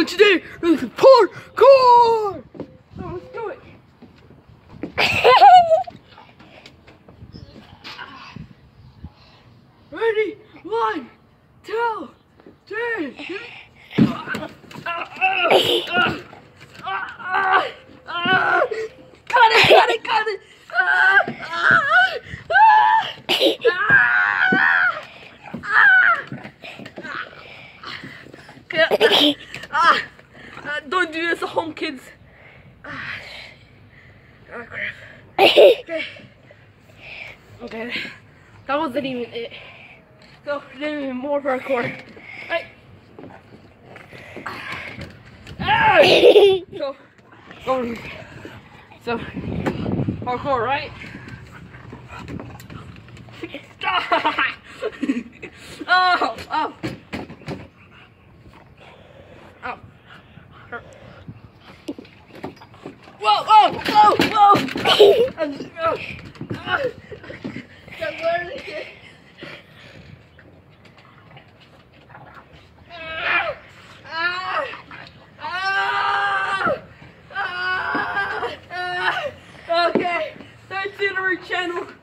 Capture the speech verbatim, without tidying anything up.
and today we're going to parkour! So let's do it. Ready? One, two, three. Cut it, cut it, cut it! Ah, uh, don't do this at home, kids. Ah, oh, crap. Okay. Okay. That wasn't even it. So, then even more parkour. Right. Ah! So, go. So, parkour, right? Oh, oh. Oh. Whoa, whoa, whoa, whoa! I'm just, oh. Ah. I'm learning it. Ah. Ah. Ah. Ah. Okay, that's it on our channel.